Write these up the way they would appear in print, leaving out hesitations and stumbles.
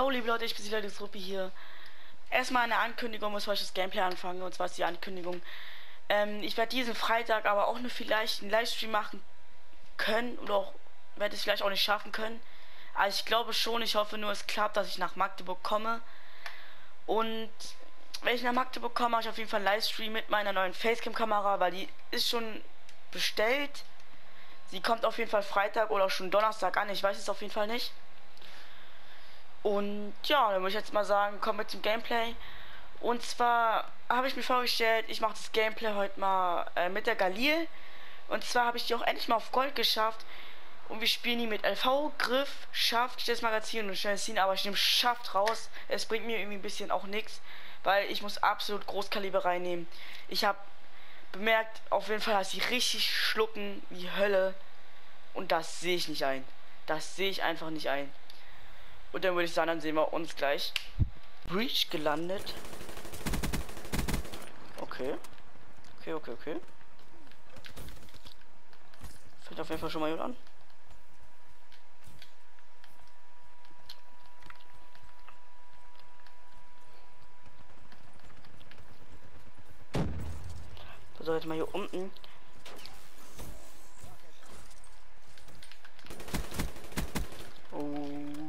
Yo, liebe Leute, ich bin die Truppe hier. Erstmal eine Ankündigung, bevor ich das Gameplay anfange, und zwar ist die Ankündigung. Ich werde diesen Freitag aber auch nur vielleicht einen Livestream machen können oder auch werde es vielleicht auch nicht schaffen können. Also ich glaube schon, ich hoffe nur, es klappt, dass ich nach Magdeburg komme. Und wenn ich nach Magdeburg komme, mache ich auf jeden Fall einen Livestream mit meiner neuen Facecam-Kamera, weil die ist schon bestellt. Sie kommt auf jeden Fall Freitag oder auch schon Donnerstag an, ich weiß es auf jeden Fall nicht. Und ja, dann würde ich jetzt mal sagen, kommen wir zum Gameplay. Und zwar habe ich mir vorgestellt, ich mache das Gameplay heute mal mit der Galil. Und zwar habe ich die auch endlich mal auf Gold geschafft. Und wir spielen die mit LV, Griff, Schaft, schnelles Magazin und schnelles Ziehen. Aber ich nehme Schaft raus. Es bringt mir irgendwie ein bisschen auch nichts, weil ich muss absolut Großkaliber reinnehmen. Ich habe bemerkt auf jeden Fall, dass sie richtig schlucken wie Hölle. Und das sehe ich nicht ein. Das sehe ich einfach nicht ein. Und dann würde ich sagen, dann sehen wir uns gleich. Breach gelandet. Okay. Okay. Fängt auf jeden Fall schon mal gut an. So, jetzt mal hier unten. Oh.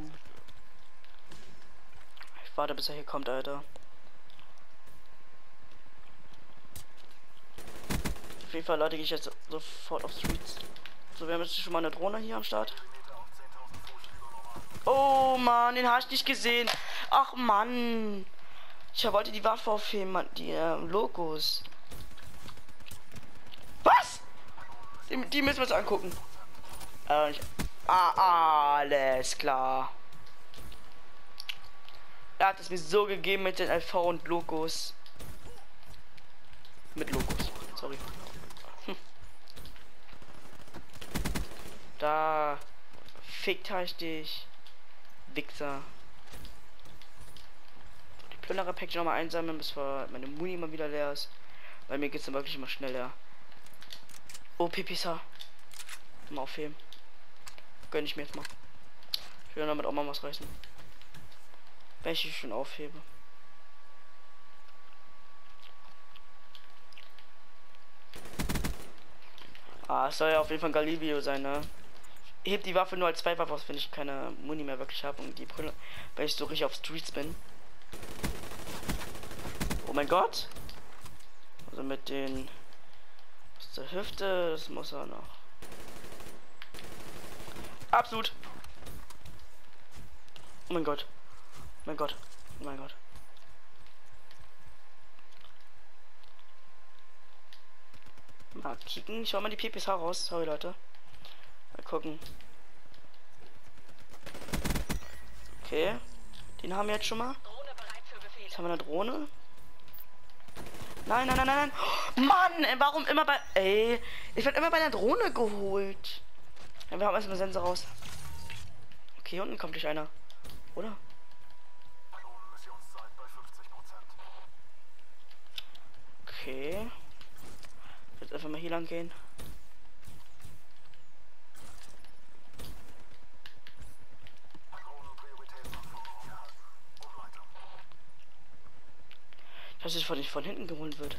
Ich warte, bis er hier kommt, Alter. Auf jeden Fall lade ich jetzt sofort auf Streets. So, wir haben jetzt schon mal eine Drohne hier am Start. Oh Mann, den habe ich nicht gesehen. Ach Mann. Ich wollte die Waffe aufheben, Mann. Die Logos. Was? Die müssen wir uns angucken. Alles klar. Er hat es mir so gegeben mit den LV und Logos. Mit Logos. Sorry. Da fickt ich dich. Wichser. Die Plünderer-Päckchen nochmal einsammeln, bis meine Muni mal wieder leer ist. Bei mir geht's dann wirklich immer schneller. Oh, Pipisa. Mal aufheben. Gönn ich mir jetzt mal. Ich will damit auch mal was reißen. Welche ich schon aufhebe. Es soll ja auf jeden Fall ein Galil-Video sein, ne? Ich heb die Waffe nur als Zweifach aus, wenn ich keine Muni mehr wirklich habe und die Brille, weil ich so richtig auf Streets bin. Oh mein Gott! Also mit den aus der Hüfte, das muss er noch. Absolut! Oh mein Gott. Oh mein Gott. Oh mein Gott. Mal kicken. Ich hol mal die PPSH raus. Sorry, Leute. Mal gucken. Okay. Den haben wir jetzt schon mal. Jetzt haben wir eine Drohne. Nein. Oh, Mann, ey, warum immer bei... Ey, ich werde immer bei der Drohne geholt. Ja, wir haben erstmal Sensor raus. Okay, unten kommt gleich einer. Oder? Okay. Jetzt einfach mal hier lang gehen. Ich weiß nicht, was ich von hinten geholt wird.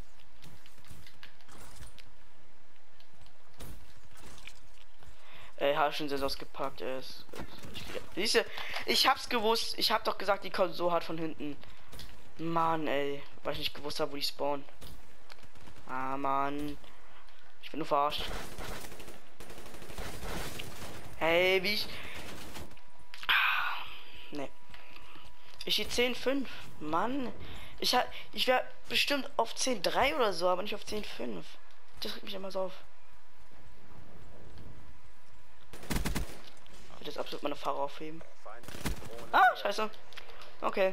Habe schon sehr ausgepackt. Ich hab's gewusst. Ich hab doch gesagt, die kommt so hart von hinten. Mann, ey. Weil ich nicht gewusst habe, wo die spawnen. Ah, Mann. Ich bin nur verarscht. Hey, wie ich... Nee. Ich stehe 10,5. Mann. Ich wäre bestimmt auf 10,3 oder so, aber nicht auf 10,5. Das regt mich immer so auf. Ich will jetzt absolut meine Fahrer aufheben. Ah, scheiße. Okay.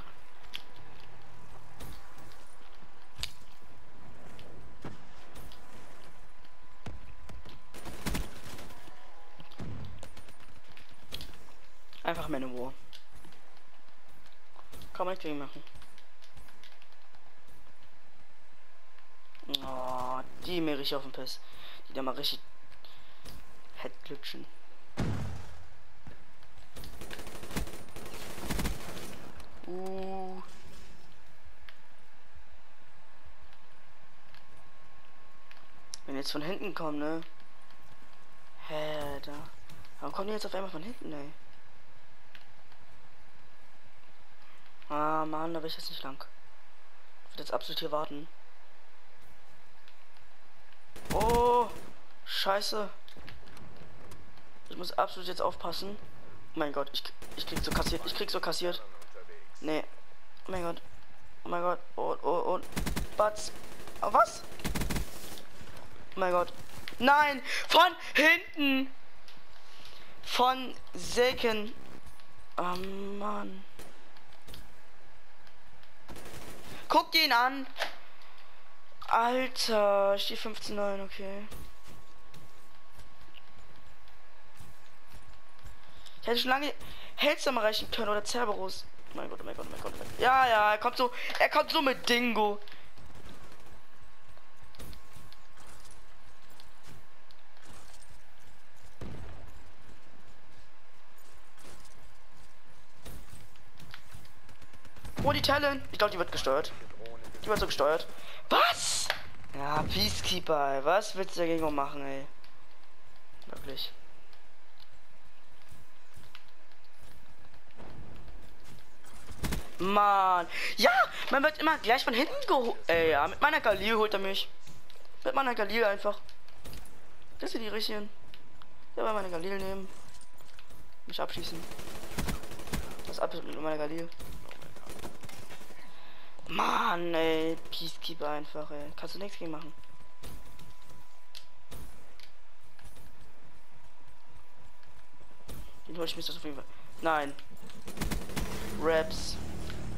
Einfach meine Ruhe. Kann man nicht gegen machen. Oh, die mir richtig auf den Piss. Die da mal richtig Head glitschen. Wenn jetzt von hinten kommen, ne? Hä, da. Warum kommen die jetzt auf einmal von hinten, ey? Ah, Mann, da will ich jetzt nicht lang. Ich will jetzt absolut hier warten. Oh, Scheiße. Ich muss absolut jetzt aufpassen. Oh mein Gott, ich krieg so kassiert. Ich krieg so kassiert. Nee. Oh mein Gott. Oh mein Gott. Oh. Batz. Oh, was? Oh mein Gott. Nein! Von hinten! Von Seken. Oh Mann. Guck ihn an! Alter, steht 15-9, okay. Ich hätte schon lange Hellsam erreichen können oder Cerberus. Oh mein Gott, oh mein Gott, oh mein Gott, oh mein Gott. Ja, er kommt so mit Dingo. Oh, die Talon. Ich glaube, die wird gesteuert. Die wird so gesteuert. Was? Ja, Peacekeeper, ey. Was willst du dagegen machen, ey? Wirklich. Mann. Ja, man wird immer gleich von hinten geholt. Ey, ja, mit meiner Galil holt er mich. Mit meiner Galil einfach. Das sind die richtigen. Ja, bei meiner Galil nehmen. Mich abschießen. Das ab mit meiner Galil. Mann, ey. Peacekeeper einfach, ey. Kannst du nichts gegen machen. Den hol ich mir das auf jeden Fall. Nein. Raps.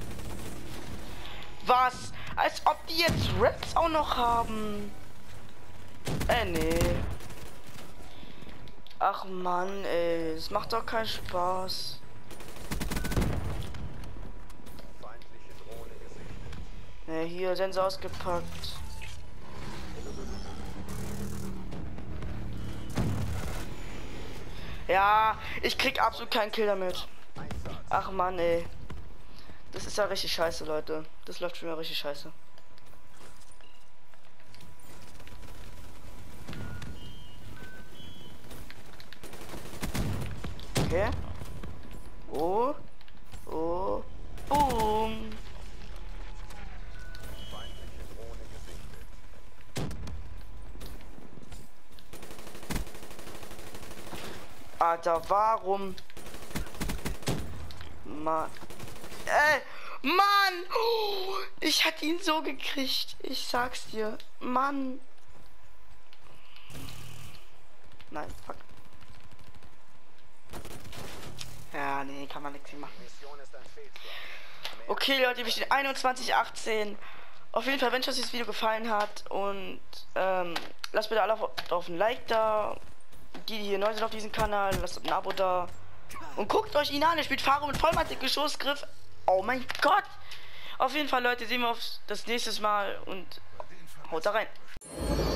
Was? Als ob die jetzt Raps auch noch haben. Nee. Ach Mann, ey. Es macht doch keinen Spaß. Ne, hier, Sensor ausgepackt. Ja, ich krieg absolut keinen Kill damit. Ach Mann, ey. Das ist ja richtig scheiße, Leute. Das läuft schon wieder richtig scheiße. Okay. Oh. Boom. Alter, warum? Mann. Mann! Oh, ich hatte ihn so gekriegt. Ich sag's dir. Mann. Nein, fuck. Ja, nee, kann man nichts machen. Okay, Leute, wir stehen 21:18. Auf jeden Fall, wenn euch das Video gefallen hat und lasst bitte alle auf ein Like da. Die hier neu sind auf diesem Kanal, lasst ein Abo da. Und guckt euch ihn an, er spielt Faro mit vollmattig Geschossgriff. Oh mein Gott! Auf jeden Fall, Leute, sehen wir uns das nächste Mal und haut da rein.